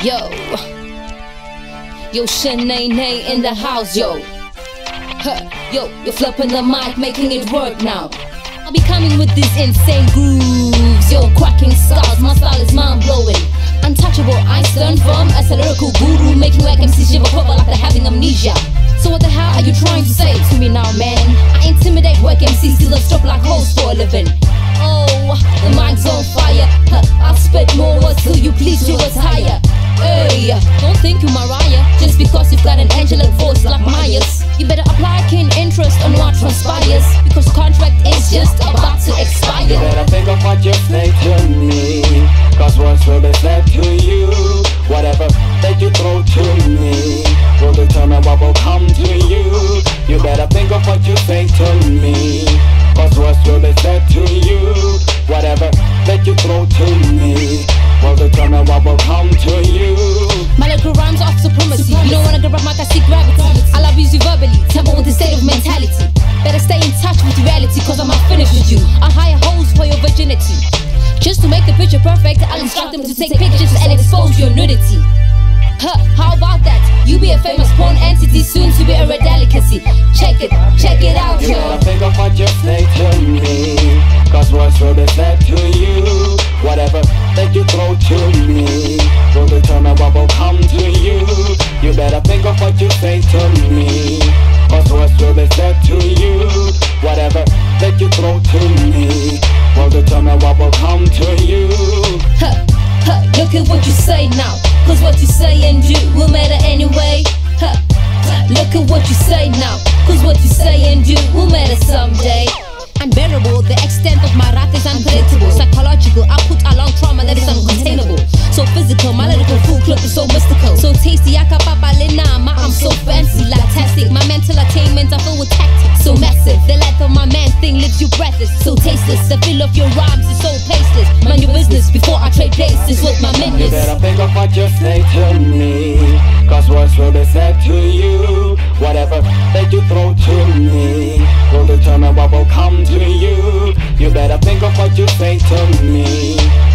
Yo, Shanae in the house, yo. Yo, you're flipping the mic, making it work now. I'll be coming with these insane grooves, yo, cracking styles, my style is mind-blowing. Untouchable, Einstein from a lyrical guru, making like MCs shiver quiver like they're having amnesia. So what the hell are you trying to say to me now, man? I intimidate work MCs till I strip like hoes for a living. Oh, the mic's on fire, I'll spit more words till you please to retire. Hey, don't think you Mariah just because you've got an angelic voice like Maya's. You better apply keen interest on what transpires, because contract is just about to expire. You better think of what you say to me, cause words will be said to you. Whatever that you throw to me will determine what will come to you. You better think of what you say to me, cause words will be said to you. Whatever that you throw to me will determine what will come to you. My lyrical rhymes off supremacy. You don't wanna grab my mic, I see gravity. I'll abuse you verbally, temper with the state of mentality. Better stay in touch with reality, cause I'm not finished with you. I'll hire hoes for your virginity. Just to make the picture perfect, I'll instruct them to take pictures and expose your nudity. How about that? You be a famous porn entity, soon to be a rare delicacy. Check it out, yo. You yo. better think of what you say to me, cause words will be said to you. Whatever that you throw to me will determine what will come to you. You better think of what you say to me, cause words will be said to you. Whatever that you throw to me will determine what will come to you. Look at what you say now, cause what you say and do will matter anyway. Look at what you say now, cause what you say and do will matter someday. Unbearable, the extent of my wrath is unpredictable. Psychological, I put along trauma that is uncontainable. So physical, my lyrical full clip is so mystical. So tasty, I'm so fancy, lactastic. My mental attainments are filled with tactics, so massive. The length of my man thing leaves you breathless, so tasteless. The feel of your rhymes is so pasteless. Mind your business before I trade places with my You minutes. better think of what you say to me, cause words will be said to you. Whatever that you throw to me will determine what will come to you. You better think of what you say to me,